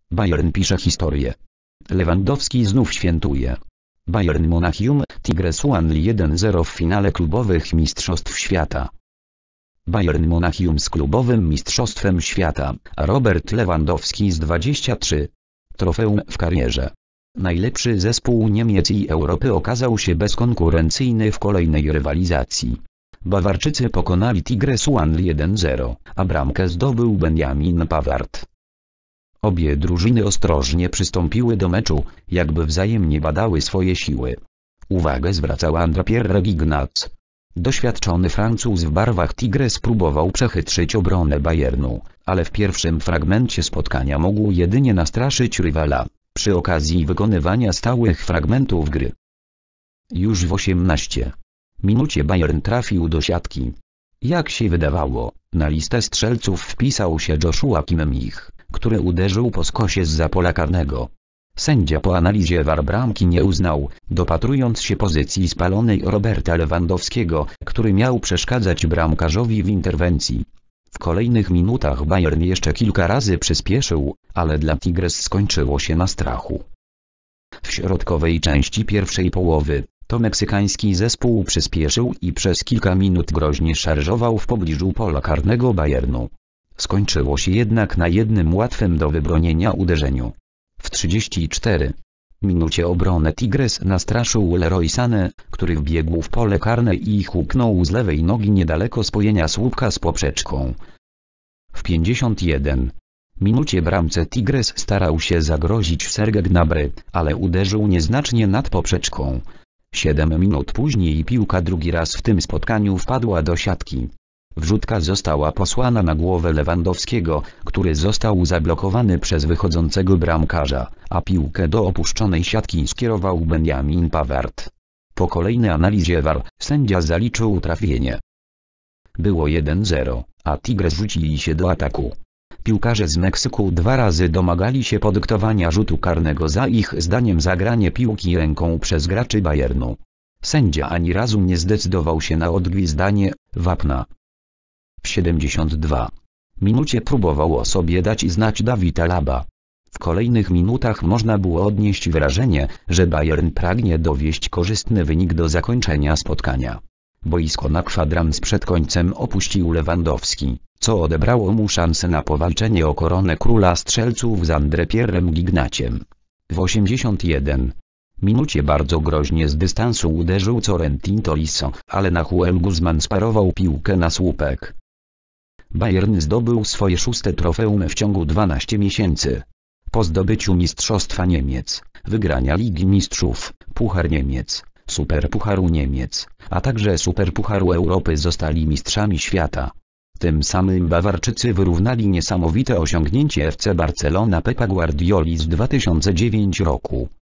Bayern pisze historię. Lewandowski znów świętuje. Bayern Monachium, Tigres 1-0 w finale klubowych Mistrzostw Świata. Bayern Monachium z klubowym Mistrzostwem Świata, a Robert Lewandowski z 23. trofeum w karierze. Najlepszy zespół Niemiec i Europy okazał się bezkonkurencyjny w kolejnej rywalizacji. Bawarczycy pokonali Tigres 1-0, a bramkę zdobył Benjamin Pavard. Obie drużyny ostrożnie przystąpiły do meczu, jakby wzajemnie badały swoje siły. Uwagę zwracał André-Pierre Gignac. Doświadczony Francuz w barwach Tigres próbował przechytrzyć obronę Bayernu, ale w pierwszym fragmencie spotkania mógł jedynie nastraszyć rywala, przy okazji wykonywania stałych fragmentów gry. Już w 18 minucie Bayern trafił do siatki. Jak się wydawało, na listę strzelców wpisał się Joshua Kimmich, który uderzył po skosie zza pola karnego. Sędzia po analizie VAR bramki nie uznał, dopatrując się pozycji spalonej Roberta Lewandowskiego, który miał przeszkadzać bramkarzowi w interwencji. W kolejnych minutach Bayern jeszcze kilka razy przyspieszył, ale dla Tigres skończyło się na strachu. W środkowej części pierwszej połowy, to meksykański zespół przyspieszył i przez kilka minut groźnie szarżował w pobliżu pola karnego Bayernu. Skończyło się jednak na jednym łatwym do wybronienia uderzeniu. W 34 minucie obronę Tigres nastraszył Leroy Sané, który wbiegł w pole karne i huknął z lewej nogi niedaleko spojenia słupka z poprzeczką. W 51 minucie bramce Tigres starał się zagrozić Serge Gnabry, ale uderzył nieznacznie nad poprzeczką. 7 minut później piłka drugi raz w tym spotkaniu wpadła do siatki. Wrzutka została posłana na głowę Lewandowskiego, który został zablokowany przez wychodzącego bramkarza, a piłkę do opuszczonej siatki skierował Benjamin Pavard. Po kolejnej analizie VAR, sędzia zaliczył trafienie. Było 1-0, a Tigres rzucili się do ataku. Piłkarze z Meksyku dwa razy domagali się podyktowania rzutu karnego za ich zdaniem zagranie piłki ręką przez graczy Bayernu. Sędzia ani razu nie zdecydował się na odgwizdanie wapna. W 72 minucie próbował o sobie dać znać David Alaba. W kolejnych minutach można było odnieść wrażenie, że Bayern pragnie dowieść korzystny wynik do zakończenia spotkania. Boisko na kwadrans przed końcem opuścił Lewandowski, co odebrało mu szansę na powalczenie o koronę króla strzelców z André-Pierre'em Gignaciem. W 81 minucie bardzo groźnie z dystansu uderzył Corentin Tolisso, ale Nahuel Guzman sparował piłkę na słupek. Bayern zdobył swoje 6. trofeum w ciągu 12 miesięcy. Po zdobyciu Mistrzostwa Niemiec, wygrania Ligi Mistrzów, Puchar Niemiec, Superpucharu Niemiec, a także Superpucharu Europy zostali mistrzami świata. Tym samym Bawarczycy wyrównali niesamowite osiągnięcie FC Barcelona Pepa Guardioli z 2009 roku.